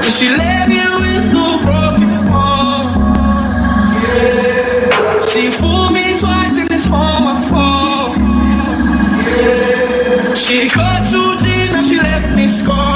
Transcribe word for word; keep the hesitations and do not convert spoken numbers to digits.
She left me with a broken heart. She fooled me twice and it's all my fault. She cut too deep, now she left me scarred.